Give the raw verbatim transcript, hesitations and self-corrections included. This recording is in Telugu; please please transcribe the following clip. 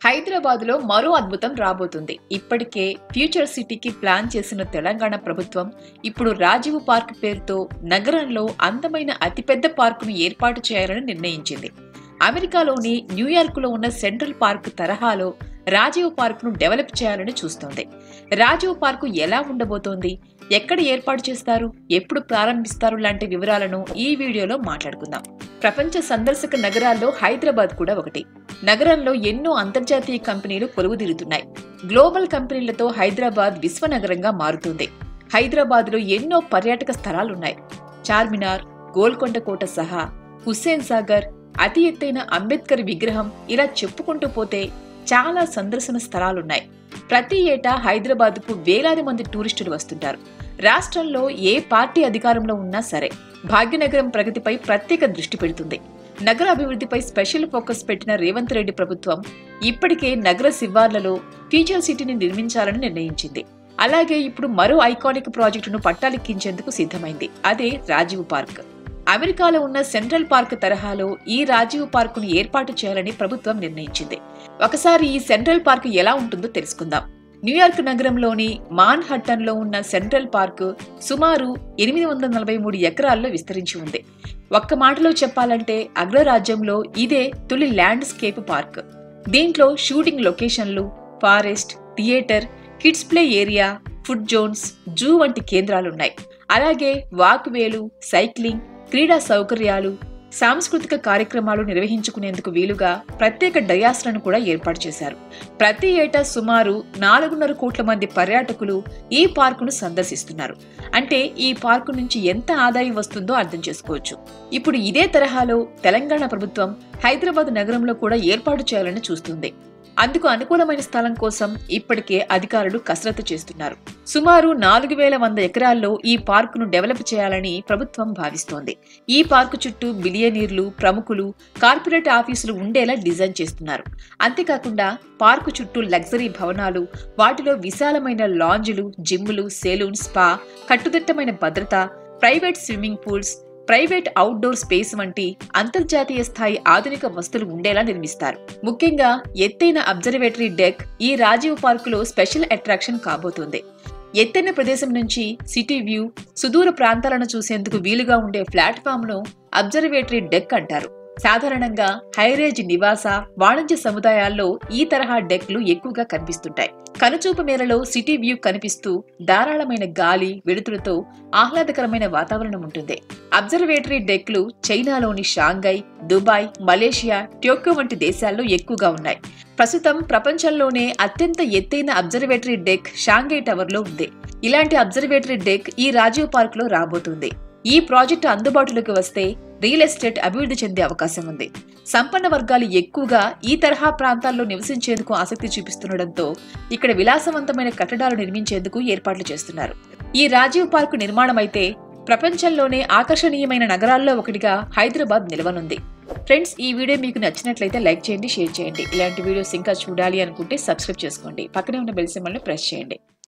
హైదరాబాద్లో మరో అద్భుతం రాబోతుంది. ఇప్పటికే ఫ్యూచర్ సిటీకి ప్లాన్ చేసిన తెలంగాణ ప్రభుత్వం ఇప్పుడు రాజీవ్ పార్క్ పేరుతో నగరంలో అందమైన అతిపెద్ద పార్కును ఏర్పాటు చేయాలని నిర్ణయించింది. అమెరికాలోని న్యూయార్క్లో ఉన్న సెంట్రల్ పార్క్ తరహాలో రాజీవ్ పార్క్ను డెవలప్ చేయాలని చూస్తోంది. రాజీవ్ పార్కు ఎలా ఉండబోతోంది, ఎక్కడ ఏర్పాటు చేస్తారు, ఎప్పుడు ప్రారంభిస్తారు లాంటి వివరాలను ఈ వీడియోలో మాట్లాడుకుందాం. ప్రపంచ సందర్శక నగరాల్లో హైదరాబాద్ కూడా ఒకటి. నగరంలో ఎన్నో అంతర్జాతీయ కంపెనీలు కొలువుదీరుతున్నాయి. గ్లోబల్ కంపెనీలతో హైదరాబాద్ విశ్వనగరంగా మారుతుంది. హైదరాబాద్ లో ఎన్నో పర్యాటక స్థలాలున్నాయి. చార్మినార్, గోల్కొండ కోట సహా, హుస్సేన్ సాగర్, అతి ఎత్తైన అంబేద్కర్ విగ్రహం, ఇలా చెప్పుకుంటూ పోతే చాలా సందర్శన స్థలాలున్నాయి. ప్రతి ఏటా హైదరాబాద్ కు వేలాది మంది టూరిస్టులు వస్తుంటారు. రాష్ట్రంలో ఏ పార్టీ అధికారంలో ఉన్నా సరే భాగ్యనగరం ప్రగతిపై ప్రత్యేక దృష్టి పెడుతుంది. నగర అభివృద్ధిపై స్పెషల్ ఫోకస్ పెట్టిన రేవంత్ రెడ్డి ప్రభుత్వం ఇప్పటికే నగర శివార్లలో ఫ్యూచర్ సిటీని నిర్మించాలని నిర్ణయించింది. అలాగే ఇప్పుడు మరో ఐకానిక్ ప్రాజెక్టును పట్టాలెక్కించేందుకు సిద్ధమైంది. అదే రాజీవ్ పార్క్. అమెరికాలో ఉన్న సెంట్రల్ పార్క్ తరహాలో ఈ రాజీవ్ పార్కును ఏర్పాటు చేయాలని ప్రభుత్వం నిర్ణయించింది. ఒకసారి ఈ సెంట్రల్ పార్క్ ఎలా ఉంటుందో తెలుసుకుందాం. న్యూయార్క్ నగరంలోని మాన్ హట్టన్ లో ఉన్న సెంట్రల్ పార్క్ సుమారు ఎనిమిది వందల నలభై మూడు ఎకరాల్లో విస్తరించి ఉంది. ఒక్క మాటలో చెప్పాలంటే అగ్రరాజ్యంలో ఇదే తొలి ల్యాండ్స్కేప్ పార్క్. దీంట్లో షూటింగ్ లొకేషన్లు, forest, theatre, kids play area, food zones, zoo వంటి కేంద్రాలున్నాయి. అలాగే వాక్వేలు, సైక్లింగ్, క్రీడా సౌకర్యాలు, సాంస్కృతిక కార్యక్రమాలు నిర్వహించుకునేందుకు వీలుగా ప్రత్యేక డయాస్లను కూడా ఏర్పాటు చేశారు. ప్రతి ఏటా సుమారు నాలుగున్నర కోట్ల మంది పర్యాటకులు ఈ పార్కును సందర్శిస్తున్నారు. అంటే ఈ పార్కు నుంచి ఎంత ఆదాయం వస్తుందో అర్థం చేసుకోవచ్చు. ఇప్పుడు ఇదే తరహాలో తెలంగాణ ప్రభుత్వం హైదరాబాద్ నగరంలో కూడా ఏర్పాటు చేయాలని చూస్తుంది. అందుకు అనుకూలమైన స్థలం కోసం ఇప్పటికే అధికారులు కసరత్తు చేస్తున్నారు. సుమారు నాలుగు వేల వంద ఎకరాల్లో ఈ పార్కును డెవలప్ చేయాలని ప్రభుత్వం భావిస్తోంది. ఈ పార్కు చుట్టూ బిలియనీర్లు, ప్రముఖులు, కార్పొరేట్ ఆఫీసులు ఉండేలా డిజైన్ చేస్తున్నారు. అంతేకాకుండా పార్కు చుట్టూ లగ్జరీ భవనాలు, వాటిలో విశాలమైన లాంజ్లు, జిమ్లు, సెలూన్, స్పా, కట్టుదిట్టమైన భద్రత, private swimming pools, private outdoor space వంటి అంతర్జాతీయ స్థాయి ఆధునిక వస్తువులు ఉండేలా నిర్మిస్తారు. ముఖ్యంగా ఎత్తైన అబ్జర్వేటరీ డెక్ ఈ రాజీవ్ పార్కులో స్పెషల్ అట్రాక్షన్ కాబోతోంది. ఎత్తైన ప్రదేశం నుంచి సిటీ వ్యూ, సుదూర ప్రాంతాలను చూసేందుకు వీలుగా ఉండే ప్లాట్ఫామ్ ను అబ్జర్వేటరీ డెక్ అంటారు. సాధారణంగా హైరేజ్ నివాస, వాణిజ్య సముదాయాల్లో ఈ తరహా డెక్లు ఎక్కువగా కనిపిస్తుంటాయి. కనుచూపు మేరలో సిటీ వ్యూ కనిపిస్తూ ధారాళమైన గాలి, వెలుతురుతో ఆహ్లాదకరమైన వాతావరణం ఉంటుంది. అబ్జర్వేటరీ డెక్లు చైనాలోని షాంఘై, దుబాయ్, మలేషియా, టోక్యో వంటి దేశాల్లో ఎక్కువగా ఉన్నాయి. ప్రస్తుతం ప్రపంచంలోనే అత్యంత ఎత్తైన అబ్జర్వేటరీ డెక్ షాంఘై టవర్ లో ఉంది. ఇలాంటి అబ్జర్వేటరీ డెక్ ఈ రాజీవ్ పార్క్ లో రాబోతుంది. ఈ ప్రాజెక్టు అందుబాటులోకి వస్తే రియల్ ఎస్టేట్ అభివృద్ధి చెందే అవకాశం ఉంది. సంపన్న వర్గాలు ఎక్కువగా ఈ తరహా ప్రాంతాల్లో నివసించేందుకు ఆసక్తి చూపిస్తుండటంతో ఇక్కడ విలాసవంతమైన కట్టడాలు నిర్మించేందుకు ఏర్పాట్లు చేస్తున్నారు. ఈ రాజీవ్ పార్కు నిర్మాణం అయితే ప్రపంచంలోనే ఆకర్షణీయమైన నగరాల్లో ఒకటిగా హైదరాబాద్ నిలవనుంది. ఫ్రెండ్స్, ఈ వీడియో మీకు నచ్చినట్లయితే లైక్ చేయండి, షేర్ చేయండి. ఇలాంటి వీడియోస్ ఇంకా చూడాలి అనుకుంటే సబ్స్క్రైబ్ చేసుకోండి. పక్కనే ఉన్న బెల్ సింబల్ ని ప్రెస్ చేయండి.